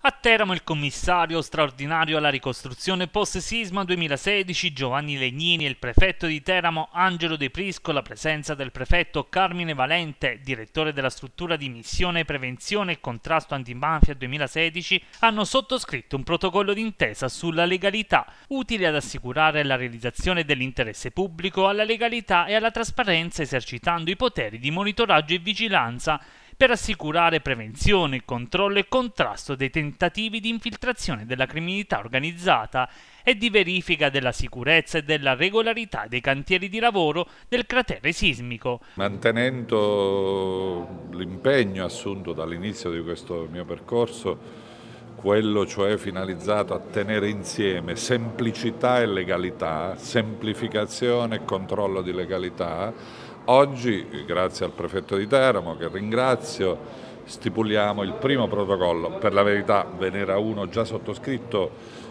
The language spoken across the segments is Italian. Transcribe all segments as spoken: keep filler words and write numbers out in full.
A Teramo il commissario straordinario alla ricostruzione post-sisma duemilasedici Giovanni Legnini e il prefetto di Teramo Angelo De Prisco, la presenza del prefetto Carmine Valente, direttore della struttura di missione prevenzione e contrasto antimafia duemilasedici, hanno sottoscritto un protocollo d'intesa sulla legalità, utile ad assicurare la realizzazione dell'interesse pubblico alla legalità e alla trasparenza, esercitando i poteri di monitoraggio e vigilanza per assicurare prevenzione, controllo e contrasto dei tentativi di infiltrazione della criminalità organizzata e di verifica della sicurezza e della regolarità dei cantieri di lavoro del cratere sismico. Mantenendo l'impegno assunto dall'inizio di questo mio percorso, quello cioè finalizzato a tenere insieme semplicità e legalità, semplificazione e controllo di legalità, oggi, grazie al prefetto di Teramo, che ringrazio, stipuliamo il primo protocollo. Per la verità ve n'era uno già sottoscritto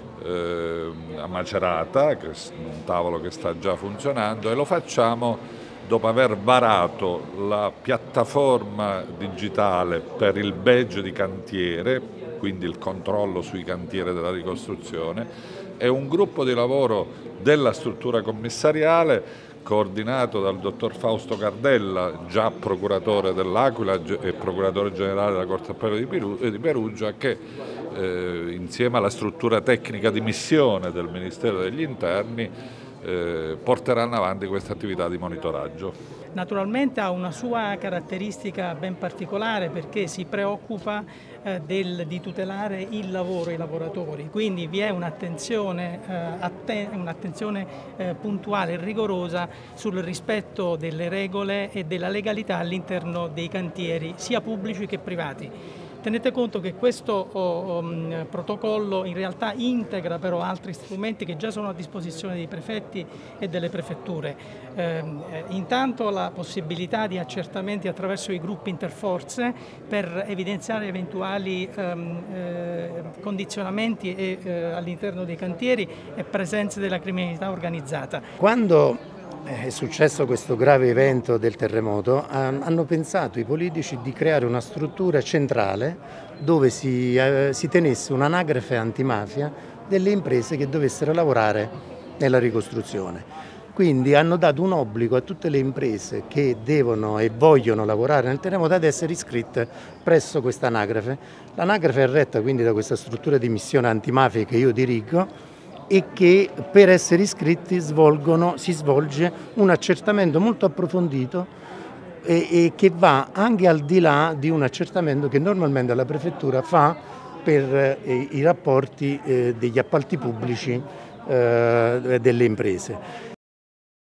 eh, a Macerata, che è un tavolo che sta già funzionando, e lo facciamo dopo aver varato la piattaforma digitale per il badge di cantiere, quindi il controllo sui cantieri della ricostruzione, e un gruppo di lavoro della struttura commissariale coordinato dal dottor Fausto Cardella, già procuratore dell'Aquila e procuratore generale della Corte d'Appello di Perugia, che eh, insieme alla struttura tecnica di missione del Ministero degli Interni eh, porteranno avanti questa attività di monitoraggio. Naturalmente ha una sua caratteristica ben particolare perché si preoccupa eh, del, di tutelare il lavoro e i lavoratori, quindi vi è un'attenzione eh, un'attenzione eh, puntuale e rigorosa sul rispetto delle regole e della legalità all'interno dei cantieri sia pubblici che privati. Tenete conto che questo oh, um, protocollo in realtà integra però altri strumenti che già sono a disposizione dei prefetti e delle prefetture. Eh, intanto la possibilità di accertamenti attraverso i gruppi interforze per evidenziare eventuali um, eh, condizionamenti e, eh, all'interno dei cantieri e presenze della criminalità organizzata. Quando è successo questo grave evento del terremoto, hanno pensato i politici di creare una struttura centrale dove si, eh, si tenesse un'anagrafe antimafia delle imprese che dovessero lavorare nella ricostruzione. Quindi hanno dato un obbligo a tutte le imprese che devono e vogliono lavorare nel terremoto ad essere iscritte presso questa anagrafe. L'anagrafe è retta quindi da questa struttura di missione antimafia che io dirigo, e che per essere iscritti svolgono, si svolge un accertamento molto approfondito e, e che va anche al di là di un accertamento che normalmente la prefettura fa per eh, i rapporti eh, degli appalti pubblici eh, delle imprese.